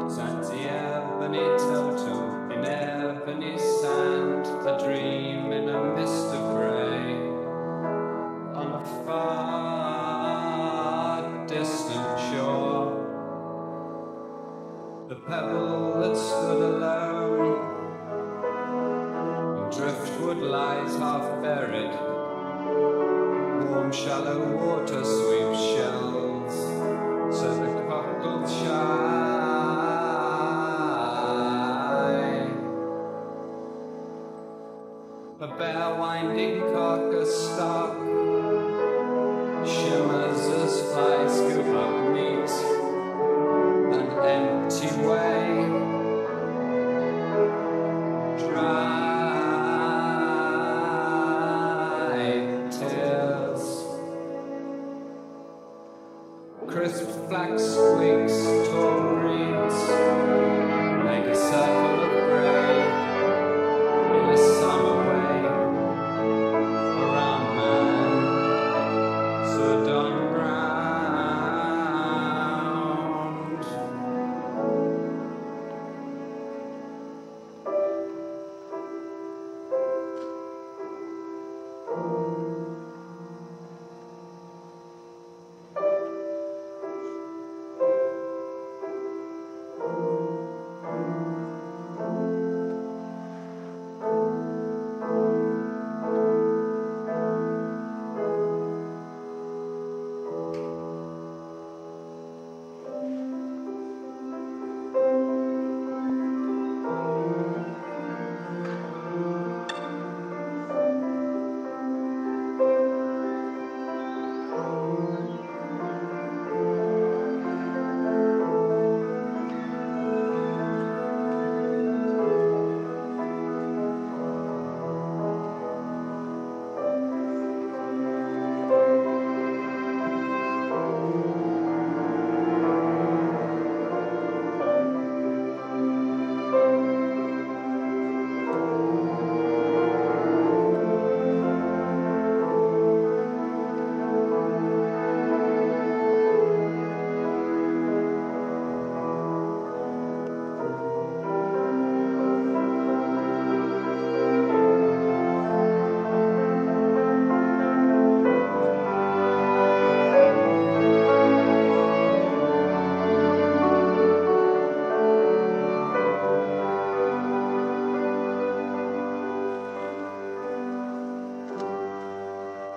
Sands the ebony totem in ebony sand, a dream in a mist of grey, on a far distant shore. The pebble that stood alone in driftwood lies half buried. Warm shallow water sweeps shells, so the cockles shine. A bare winding carcass stalk shimmers as flies scoop up meat, an empty way, dry tears. Crisp flax squeaks, torn reeds, make a circle of grey in a summer way around man, so done ground.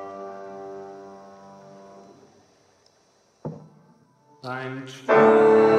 I'm trying.